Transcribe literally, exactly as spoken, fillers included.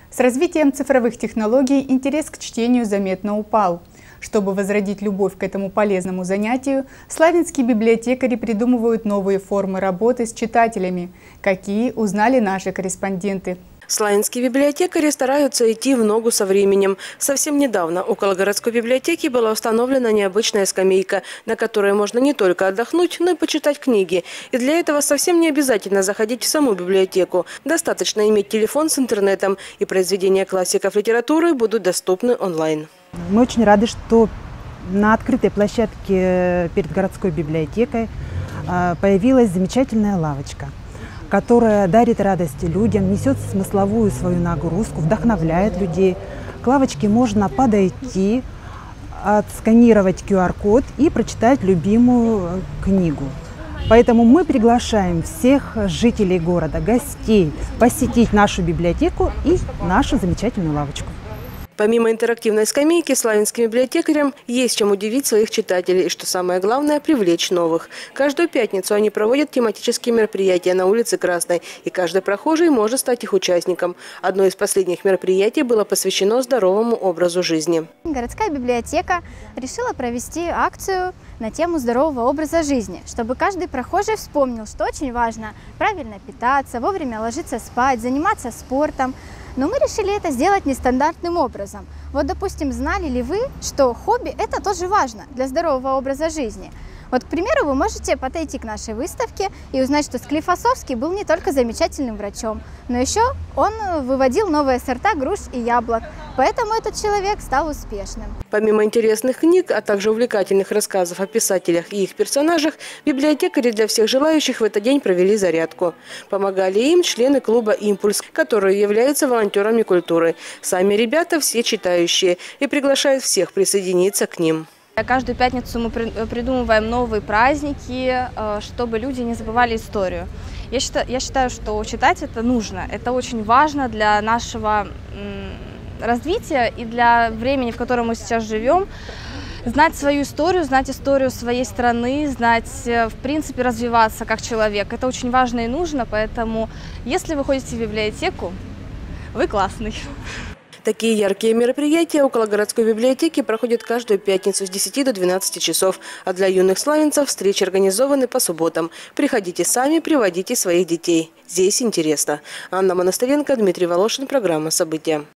С развитием цифровых технологий интерес к чтению заметно упал. Чтобы возродить любовь к этому полезному занятию, славянские библиотекари придумывают новые формы работы с читателями. Какие, узнали наши корреспонденты. Славянские библиотекари стараются идти в ногу со временем. Совсем недавно около городской библиотеки была установлена необычная скамейка, на которой можно не только отдохнуть, но и почитать книги. И для этого совсем не обязательно заходить в саму библиотеку. Достаточно иметь телефон с интернетом, и произведения классиков литературы будут доступны онлайн. Мы очень рады, что на открытой площадке перед городской библиотекой появилась замечательная лавочка, которая дарит радость людям, несет смысловую свою нагрузку, вдохновляет людей. К лавочке можно подойти, отсканировать ку ар код и прочитать любимую книгу. Поэтому мы приглашаем всех жителей города, гостей посетить нашу библиотеку и нашу замечательную лавочку. Помимо интерактивной скамейки, славянским библиотекарям есть чем удивить своих читателей и, что самое главное, привлечь новых. Каждую пятницу они проводят тематические мероприятия на улице Красной, и каждый прохожий может стать их участником. Одно из последних мероприятий было посвящено здоровому образу жизни. Городская библиотека решила провести акцию на тему здорового образа жизни, чтобы каждый прохожий вспомнил, что очень важно правильно питаться, вовремя ложиться спать, заниматься спортом. Но мы решили это сделать нестандартным образом. Вот, допустим, знали ли вы, что хобби – это тоже важно для здорового образа жизни? Вот, к примеру, вы можете подойти к нашей выставке и узнать, что Склифосовский был не только замечательным врачом, но еще он выводил новые сорта груш и яблок. Поэтому этот человек стал успешным. Помимо интересных книг, а также увлекательных рассказов о писателях и их персонажах, библиотекари для всех желающих в этот день провели зарядку. Помогали им члены клуба «Импульс», которые являются волонтерами культуры. Сами ребята все читающие и приглашают всех присоединиться к ним. Каждую пятницу мы придумываем новые праздники, чтобы люди не забывали историю. Я считаю, я считаю, что читать это нужно, это очень важно для нашего развития и для времени, в котором мы сейчас живем. Знать свою историю, знать историю своей страны, знать, в принципе, развиваться как человек. Это очень важно и нужно, поэтому если вы ходите в библиотеку, вы классный. Такие яркие мероприятия около городской библиотеки проходят каждую пятницу с десяти до двенадцати часов. А для юных славянцев встречи организованы по субботам. Приходите сами, приводите своих детей. Здесь интересно. Анна Монастыренко, Дмитрий Волошин. Программа «События».